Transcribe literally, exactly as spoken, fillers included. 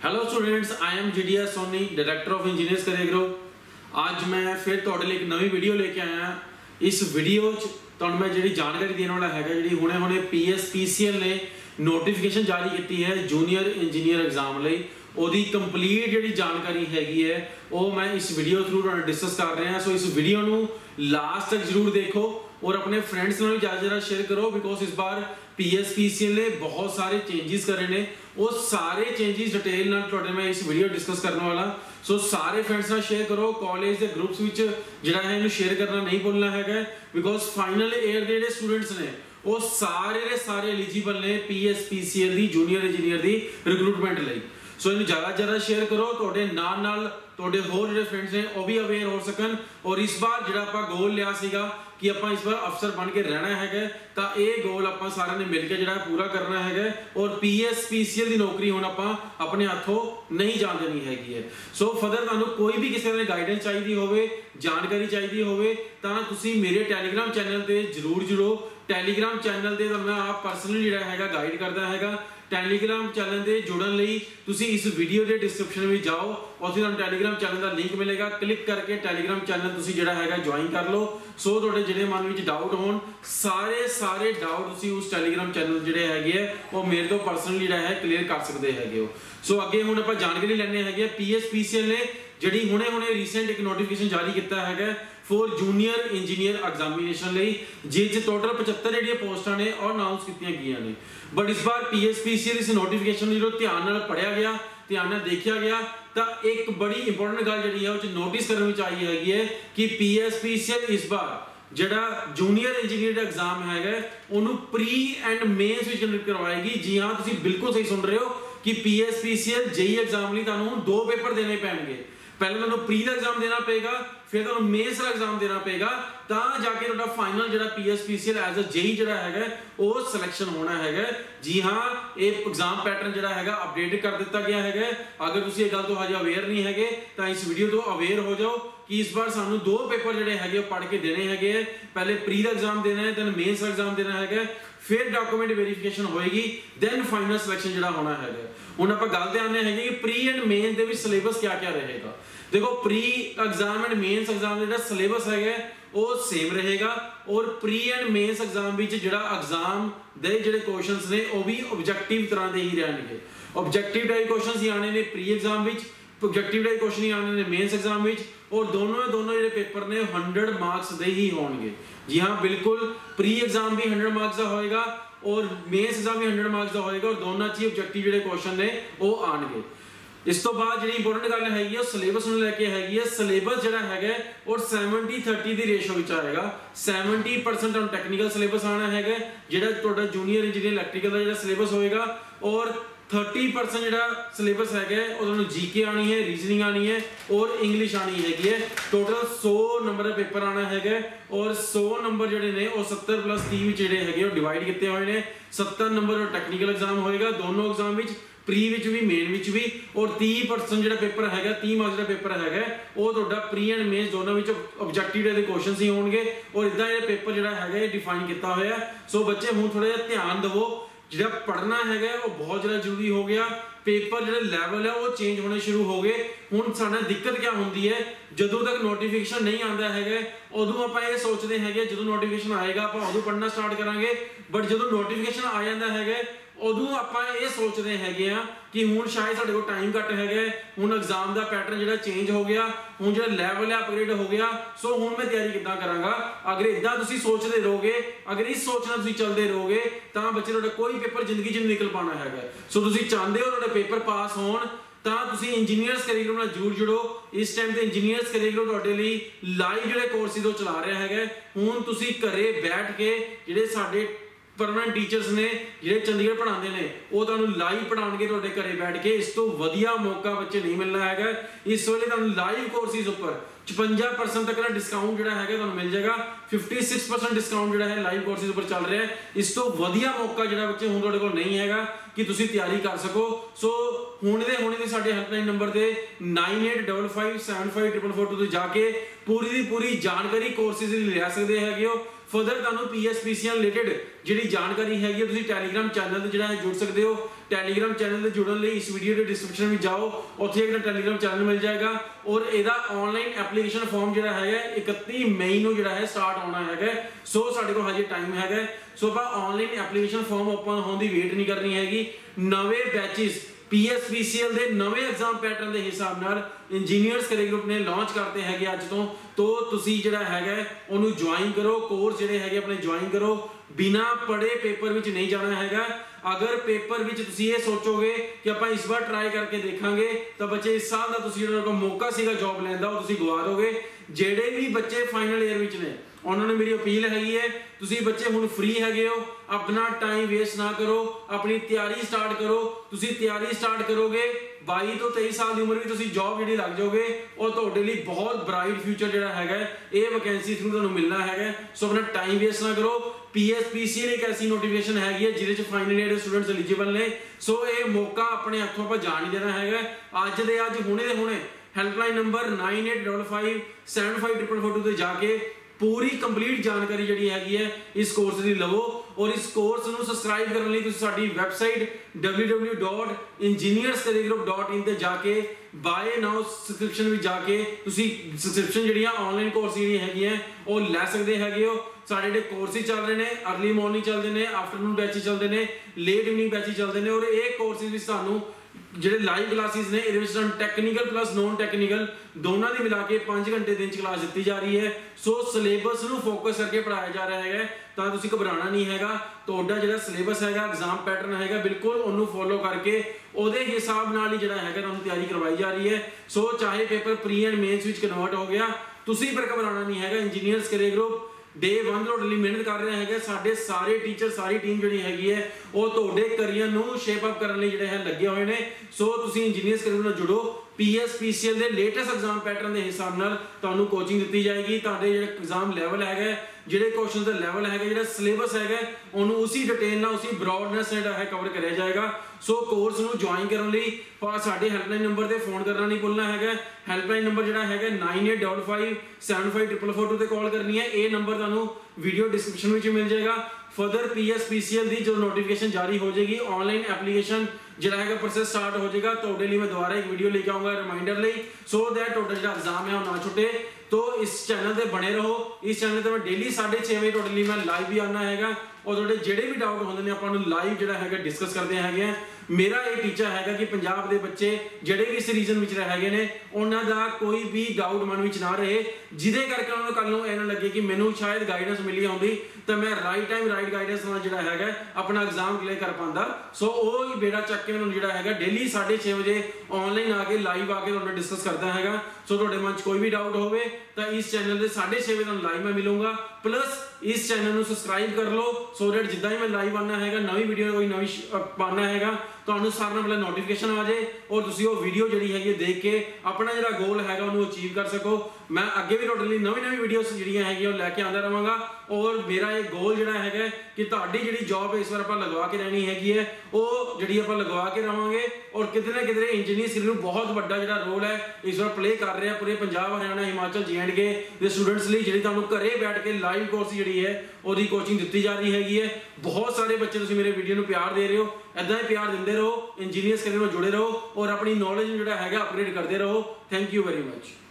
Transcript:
Hello students, I am GDS Soni, director of engineers career group. आज मैं फिर तुहाडे लई एक नवी वीडियो लेके आया। इस वीडियो च तुहानूं मैं जिहड़ी जानकारी देने वाला है, जिहड़ी हुणे हुणे पीएस पीसीएल ने नोटिफिकेशन जारी की है जूनियर इंजीनियर एग्जाम लई, ओदी कंप्लीट जिहड़ी जानकारी हैगी है वो मैं इस वीडियो थ्रू तुहानूं डिस्कस कर रहे हैं। सो इस वीडियो नूं लास्ट तक जरूर देखो और अपने फ्रेंड्स नाल भी ज़्यादा ज़्यादा शेयर करो, बिकॉज इस बार पीएस पीसीएल ने बहुत सारे चेंजेस करे ने। वो सारे चेंजेस डिटेल नाल तुहाडे मैं इस वीडियो डिस्कस करने वाला। सो सारे फ्रेंड्स नाल शेयर करो, कॉलेज के ग्रुप्स विच जिहड़ा है इहनूं शेयर करना नहीं भुलना है, बिकॉज फाइनल ईयर के जिहड़े स्टूडेंट्स ने वो सारे के सारे एलिजिबल ने पीएस पीसीएल दी जूनियर इंजीनियर दी रिक्रूटमेंट लई। सो इन्हें ज़्यादा ज़्यादा शेयर करो, तुहाडे नाल नाल तुहाडे होर जिहड़े फ्रेंड्स ने वो भी अवेयर हो सकन। और इस बार जिहड़ा आपां गोल लिया सीगा कि आपां इस बार अफसर बन के रहना है, तो ये गोल आपां सारिਆਂ ने मिल के जिहड़ा पूरा करना है। और पीएस पीसीएल की नौकरी हुण आपां अपने हाथों नहीं जान देनी हैगी है। सो फर्दर तुहानूं कोई भी किसी ने गाइडेंस चाहिए होवे, जानकारी चाहिए होवे, तां तुसीं मेरे टैलीग्राम चैनल ते जरूर जुड़ो। टैलीग्राम चैनल ते मैं आप पर्सनली जिहड़ा हैगा गाइड करदा हैगा। टैलीग्राम चैनल से जुड़न लई तुसी इस वीडियो के डिस्क्रिप्शन में जाओ, उत्थे तुहानूं टैलीग्राम चैनल का लिंक मिलेगा। क्लिक करके टैलीग्राम चैनल तुसी जिहड़ा हैगा ज्वाइन कर लो। सो तुहाडे जिहड़े मन में डाउट होण, सारे सारे डाउट तुसी उस टैलीग्राम चैनल जिहड़े हैगे है वो मेरे तो पर्सनली जिहड़ा है क्लीयर कर सकते हैगे हो। सो अगे हुण आपां जानकारी लैणे हैगे पीएस पीसीएल ने जिहड़ी हुणे हुणे रीसेंट एक नोटिफिकेशन जारी किया है फॉर जूनियर इंजीनियर एग्जामिनेशन लई, जिस टोटल पचहत्तर जिहड़ियां पोस्टां ने और अनाउंस कीतियां गईयां ने। बट इस बार पीएस पीसीएल इस नोटिफिकेशन जो ध्यान नाल पढ़िया गया, ध्यान नाल देखिया गया, तो एक बड़ी इंपोर्टेंट गल जिहड़ी है वो नोटिस करनी चाहिए हैगी है कि पीएस पीसीएल इस बार जिहड़ा जूनियर इंजीनियर एग्जाम है उन्होंने प्री एंड मेन्स विच कंडक्ट करवाएगी। जी हाँ, तुसीं बिल्कुल सही सुन रहे हो कि पीएस पीसीएल जेई एग्जाम लई तुहानूं दो पेपर देने पैणगे। पहले तुहानूं प्री का एग्जाम देना पेगा, फिर तुहानूं मेन्स का एग्जाम देना पेगा, तां जाके तुहाडा फाइनल जिहड़ा PS PCL as a JE जिहड़ा हैगा वो सिलेक्शन होना हैगा। जी हाँ, ये एग्जाम पैटर्न जिहड़ा हैगा अपडेट कर दिता गया हैगा। अगर तुसीं इस गल तो हजे अवेयर नहीं हैगे तां इस वीडियो तो अवेयर हो जाओ कि इस बार सानूं दो पेपर जिहड़े हैगे पढ़ के देने हैगे। पहले प्री का एग्जाम देना है, दैन मेन्स का एग्जाम देना है, फिर डॉक्यूमेंट वेरीफिकेशन होएगी, दैन फाइनल सिलेक्शन जिहड़ा होना है। हुण आपां गल ते आने हैं कि प्री एंड मेन दे विच सिलेबस क्या क्या रहेगा। देखो, pre exam and mains exam जिहड़ा सिलेबस है वो सेम रहेगा, और प्री एंड मेन्स एग्जाम विच जिहड़ा एग्जाम दे जिहड़े क्वेश्चंस ने वो भी ऑब्जेक्टिव तरह दे ही रहणगे। ऑब्जेक्टिव टाइप क्वेश्चंस ही आने ने प्री एग्जाम विच, ऑब्जेक्टिव टाइप क्वेश्चन ही आने ने मेन्स एग्जाम विच, और दोनों दोनों जिहड़े पेपर ने हंड्रड मार्क्स दे ही होणगे। जी हाँ, बिल्कुल, प्री एग्जाम भी हंड्रड मार्क्स का होएगा और मेन्स एग्जाम भी हंड्रड मार्क्स का होएगा, और दोनों च ऑब्जेक्टिव जिहड़े क्वेश्चन ने वो आणगे। इस तो बाद जिहड़ी इंपोर्टेंट गल हैगी सिलेबस नूं लैके हैगी है। सिलेबस जिहड़ा हैगा और सैवनटी थर्टी दी रेशो विच आएगा। सैवनटी परसेंट तुहानूं टैक्नीकल सिलेबस आना हैगा, जिहड़ा तुहाडा जूनियर इंजीनियर इलैक्ट्रिकल दा जिहड़ा सिलेबस होएगा, और थर्टी परसेंट जिहड़ा सिलेबस हैगा वो तुहानूं जीके आनी है, रीजनिंग आनी है और इंग्लिश आनी हैगी है। टोटल सौ नंबर का पेपर आना हैगा, और सौ नंबर जिहड़े ने वो सत्तर प्लस तीह विच जिहड़े हैगे वो डिवाइड कीते होए ने। सत्तर नंबर का टैक्नीकल एग्जाम होएगा दोनों एग्जाम विच, प्री विच भी मेन विच भी, और तीह परसेंट जिहड़ा पेपर हैगा, तीह मार्क्स जिहड़ा पेपर हैगा वो तुहाडा प्री एंड मेन्स दोनों विच ऑब्जेक्टिव दे क्वेश्चंस ही होणगे, और इदां ये पेपर जिहड़ा हैगा ये डिफाइन किया होया है। सो बच्चे हुण थोड़ा जिहा ध्यान देवो, जिहड़ा पढ़ना हैगा वो बहुत ज़्यादा जरूरी हो गया। पेपर जिहड़े लैवल है वो चेंज होने शुरू हो गए। हुण साडा दिक्कत क्या होंदी है, जदों तक नोटिफिकेशन नहीं आंदा हैगा उदों आपां ये सोचदे हैगे जदों नोटिफिकेशन आएगा आपां उदों पढ़ना स्टार्ट करांगे, बट जदों नोटिफिकेशन आ जांदा हैगा उदों आपां ये सोचदे हैगे आ कि हुण शायद साडे कोल टाइम घट हैगा, हुण एग्जाम दा पैटर्न जिहड़ा चेंज हो गया, हुण जिहड़ा लैवल है अपग्रेड हो गया, सो हुण मैं तैयारी किद्दां करांगा। अगर इदां तुसीं सोचदे रहोगे, अगर इस सोच नाल तुसीं चलदे रहोगे तां बच्चे तुहाडा कोई पेपर जिंदगी च नहीं निकल पाना हैगा। सो तुसीं चाहंदे हो तुहाडे पेपर पास होण तां तुसीं इंजीनियर्स करियर ग्रुप नाल जरूर जुड़ो। इस टाइम ते इंजीनियर्स करियर ग्रुप तुहाडे लई लाइव जिहड़े कोर्सेस वो चला रहा है। हुण तुसीं घरे बैठ के जिहड़े साडे परमानेंट टीचर्स ने जिहड़े चंडीगढ़ पढ़ाते हैं वो तुहानूं लाइव पढ़ाउणगे तुहाडे घरे बैठ के। इस तो वधिया मौका बच्चे नहीं मिलना है। इस वेले तुहानूं लाइव कोर्सेस उपर पचवंजा परसेंट तक का डिस्काउंट जिहड़ा है तुहानूं मिल जाएगा। फिफ्टी सिक्स परसेंट डिस्काउंट जिहड़ा है लाइव कोर्सेस उपर चल रहा है। इस तो वधिया मौका जिहड़ा बच्चे हुण तुहाडे कोल नहीं हैगा कि तुसीं तैयारी कर सको। सो हुण दे हुणे दे साडे हेल्पलाइन नंबर ते nine eight double five seven five triple four two जाके पूरी दी पूरी जानकारी कोर्सेस दी ले सकदे हैगे हो। फर्दर तुहानू पीएसपीसी रिलेटेड जिहड़ी जानकारी हैगी तुसीं टैलीग्राम चैनल ते जिहड़ा है जुड़ सकते हो। टैलीग्राम चैनल ते जुड़न लई इस वीडियो के डिस्क्रिप्शन में जाओ, उत्थे एक टैलीग्राम चैनल मिल जाएगा और इहदा ऑनलाइन एप्लीकेशन फॉर्म जिहड़ा है इकत्ती मई नूं जिहड़ा है स्टार्ट होना है। सो साडे कोल हजे टाइम है, सो आपां ऑनलाइन एप्लीकेशन फॉर्म ओपन होने की वेट नहीं करनी हैगी। नवे बैचिस पीएसपीसीएल दे नवे एग्जाम पैटर्न के हिसाब नाल इंजीनियर्स करियर ग्रुप ने लॉन्च करते हैं अज तो तो तुसी जिहड़ा हैगा उहनूं ज्वाइन करो, कोर्स जिहड़े हैगे अपने ज्वाइन करो, बिना पढ़े पेपर विच नहीं जाना हैगा। अगर पेपर विच तुसी ये सोचोगे कि आपां इस बार ट्राई करके देखांगे तो बच्चे इस साल का तुसी जिहड़ा मौका सीगा जॉब लैण दा ओह तुसी गवा दोगे। जिहड़े भी बच्चे फाइनल ईयर विच ने उन्होंने मेरी अपील हैगी है तुसी बच्चे हुण फ्री हैगे हो, अपना टाइम वेस्ट ना करो, अपनी तैयारी स्टार्ट करो। तुसी तैयारी स्टार्ट करोगे बाई तो तेईस साल की उम्र भी तुसी जॉब जिहड़ी लग जाओगे और तुहाडे लई बहुत ब्राइट फ्यूचर जिहड़ा हैगा ये वैकेंसी थ्रू तुहानूं मिलना हैगा। सो अपना टाइम वेस्ट ना करो। पीएसपीसीएल एक ऐसी नोटिफिकेशन हैगी है जिहदे च फाइनल ईयर दे स्टूडेंट्स एलिजिबल ने। सो ये मौका अपने हथों आपां जाण नहीं देना हैगा। अज दे अज हुणे दे हुणे helpline number nine eight double five seven five triple four two ते जाके पूरी कंप्लीट जानकारी जिहड़ी हैगी है इस कोर्स दी लवो और इस कोर्स नूं सबसक्राइब करने लई तुसीं साडी website W W W dot engineers career group dot in ते जाके बाय नाउ सबसक्रिप्शन विच जाके तुसीं सबसक्रिप्शन जिहड़ियां ऑनलाइन कोर्स जिहड़ियां हैगियां ओह लै सकदे हैगे हो। साडे ਜਿਹੜੇ कोर्स चल रहे हैं अर्ली मॉर्निंग चलते हैं, आफ्टरनून बैच चलते हैं, लेट इवनिंग बैच चलते हैं और ये कोर्सेज विच तुहानूं ਜਿਹੜੇ ਲਾਈਵ ਕਲਾਸਿਸ ਨੇ ਇਹਦੇ ਵਿੱਚ ਤੁਹਾਨੂੰ ਟੈਕਨੀਕਲ ਪਲੱਸ ਨੋਨ ਟੈਕਨੀਕਲ ਦੋਨਾਂ ਦੀ ਮਿਲਾ ਕੇ ਪੰਜ ਘੰਟੇ ਦਿਨ ਚ ਕਲਾਸ ਦਿੱਤੀ ਜਾ ਰਹੀ ਹੈ। ਸੋ ਸਿਲੇਬਸ ਨੂੰ ਫੋਕਸ ਕਰਕੇ ਪੜਾਇਆ ਜਾ ਰਿਹਾ ਹੈਗਾ ਤਾਂ ਤੁਸੀਂ ਘਬਰਾਣਾ ਨਹੀਂ ਹੈਗਾ। ਤੁਹਾਡਾ ਜਿਹੜਾ ਸਿਲੇਬਸ ਹੈਗਾ ਐਗਜ਼ਾਮ ਪੈਟਰਨ ਹੈਗਾ ਬਿਲਕੁਲ ਉਹਨੂੰ ਫੋਲੋ ਕਰਕੇ ਉਹਦੇ ਹਿਸਾਬ ਨਾਲ ਹੀ ਜਿਹੜਾ ਹੈਗਾ ਤੁਹਾਨੂੰ ਤਿਆਰੀ ਕਰਵਾਈ ਜਾ ਰਹੀ ਹੈ। ਸੋ ਚਾਹੇ ਪੇਪਰ ਪ੍ਰੀ ਐਂਡ ਮੇਨਸ ਵਿੱਚ ਕਨਵਰਟ ਹੋ ਗਿਆ ਤੁਸੀਂ ਪਰ ਘਬਰਾਣਾ ਨਹੀਂ ਹੈਗਾ। Engineers career group day one ਤੁਹਾਡੇ ਲਈ ਮਿਹਨਤ ਕਰ ਰਿਹਾ ਹੈਗਾ। ਸਾਡੇ ਸਾਰੇ ਟੀਚਰ ਸਾਰੀ ਟੀਮ ਜਿਹੜੀ ਹੈਗੀ ਹੈ ਉਹ ਤੁਹਾਡੇ ਕਰੀਅਰ ਨੂੰ ਸ਼ੇਪ ਅਪ ਕਰਨ ਲਈ ਜਿਹੜੇ ਹੈ ਲੱਗੇ ਹੋਏ ਨੇ। ਸੋ ਤੁਸੀਂ ਇੰਜੀਨੀਅਰਸ ਕਰੀਅਰ ਨਾਲ ਜੁੜੋ। ਪੀਐਸਪੀਸੀਐਲ ਦੇ ਲੇਟੈਸਟ ਐਗਜ਼ਾਮ ਪੈਟਰਨ ਦੇ ਹਿਸਾਬ ਨਾਲ ਤੁਹਾਨੂੰ ਕੋਚਿੰਗ ਦਿੱਤੀ ਜਾਏਗੀ। ਤੁਹਾਡੇ ਜਿਹੜੇ ਐਗਜ਼ਾਮ ਲੈਵਲ ਹੈਗਾ ਜਿਹੜੇ ਕੁਐਸਚਨ ਦਾ ਲੈਵਲ ਹੈਗਾ ਜਿਹੜਾ ਸਿਲੇਬਸ ਹੈਗਾ ਉਹਨੂੰ ਉਸੇ ਡਿਟੇਲ ਨਾਲ ਉਸੇ ਬ੍ਰੌਡਨੈਸ ਨਾਲ ਹੈ ਕਵਰ ਕਰਿਆ ਜਾਏਗਾ। ਸੋ ਕੋਰਸ ਨੂੰ ਜੁਆਇਨ ਕਰਨ ਲਈ ਸਾਡੇ ਹੈਲਪਲਾਈਨ ਨੰਬਰ ਤੇ ਫੋਨ ਕਰਨਾ ਨਹੀਂ ਭੁੱਲਣਾ ਹੈਗਾ। ਹੈਲਪਲਾਈਨ ਨੰਬਰ ਜਿਹੜਾ ਹੈਗਾ nine eight five five seven five triple four two ਤੇ ਕਾਲ ਕਰਨੀ ਹੈ। ਇਹ ਨੰਬਰ ਤੁਹਾਨੂੰ ਵੀਡੀਓ ਡਿਸਕ੍ਰਿਪਸ਼ਨ ਵਿੱਚ ਮਿਲ ਜਾਏਗਾ। ਫਰਦਰ ਪੀਐਸਪੀਸੀਐਲ ਦੀ ਜੋ ਨੋਟੀਫਿਕੇਸ਼ਨ ਜਾਰੀ ਹੋ ਜਾਏਗੀ ऑनलाइन एप्लीकेशन ਜਿਹੜਾ ਹੈਗਾ ਪ੍ਰੋਸੈਸ ਸਟਾਰਟ ਹੋ ਜਾਏਗਾ ਤੁਹਾਡੇ ਲਈ ਮੈਂ ਦੁਬਾਰਾ ਇੱਕ ਵੀਡੀਓ ਲੈ ਕੇ ਆਉਂਗਾ ਰਿਮਾਈਂਡਰ ਲਈ ਸੋ ਦੈਟ ਤੁਹਾਡਾ ਜਿਹੜਾ ਐਗਜ਼ਾਮ ਹੈ ਉਹ ਨਾ ਛੁੱਟੇ। तो इस चैनल पे बने रहो। इस चैनल पे मैं डेली साढ़े छे बजे टोटली मैं लाइव भी आना है और थोड़े जेडे भी डाउट होंगे ने अपन लाइव जिहड़ा है डिस्कस करते हैं। मेरा ये टीचा है कि पंजाब के बच्चे जिहड़े भी इस रीजन में रहे ने उन्हां दा कोई भी डाउट मन में ना रहे जिदे करके उन्होंने कल नूं इह ना लगे कि मैनूं शायद गाइडेंस मिली होंदी तो मैं राइट टाइम राइट गाइडेंस नाल जिहड़ा है अपना एग्जाम क्लियर कर पांदा। सो वो ही बेड़ा चक के मैनूं जिहड़ा है डेली साढ़े छे बजे ऑनलाइन आके लाइव आके तुहानूं डिस्कस करता है। सो तुहाडे मन च कोई भी डाउट होवे तो इस चैनल के साढ़े छे बजे लाइव मैं मिलूंगा। प्लस इस चैनल को सबसक्राइब कर लो सो दैट जिदा ही मैं लाइव आना है नवी वीडियो कोई नवी पाना है तो सारे नाल पहले नोटिफिकेशन आ जाए और तुसी वो वीडियो जिहड़ी है देख के अपना जिहड़ा गोल है उन्होंने अचीव कर सको। मैं अगे भी टोटली नवी नवी वीडियोस जिहड़ियां है लैके आंदा रहांगा और मेरा ये गोल जिहड़ा है कि तुहाडी जिहड़ी जॉब इस बार आपां लगवा के रहनी हैगी है वो जिहड़ी आपां लगवा के रहांगे और किते ना किते इंजीनियर्स नूं बहुत वड्डा जिहड़ा रोल है इस बार प्ले कर रहे हैं पूरे Punjab Haryana Himachal J and K दे स्टूडेंट्स लई जिहड़ी तुहानूं घरे बैठ के लाइव कोर्स जिहड़ी है ਉਹਦੀ ਕੋਚਿੰਗ ਦਿੱਤੀ ਜਾ ਰਹੀ ਹੈਗੀ ਹੈ। ਬਹੁਤ ਸਾਰੇ ਬੱਚੇ ਤੁਸੀਂ ਮੇਰੇ ਵੀਡੀਓ ਨੂੰ ਪਿਆਰ ਦੇ ਰਹੇ ਹੋ, ਐਦਾਂ ਹੀ ਪਿਆਰ ਦਿੰਦੇ ਰਹੋ, ਇੰਜੀਨੀਅਰਸ ਕਰੀਅਰ ਨਾਲ ਜੁੜੇ ਰਹੋ ਔਰ ਆਪਣੀ ਨੌਲੇਜ ਨੂੰ ਜਿਹੜਾ ਹੈਗਾ ਅਪਗ੍ਰੇਡ ਕਰਦੇ ਰਹੋ। Thank you very much.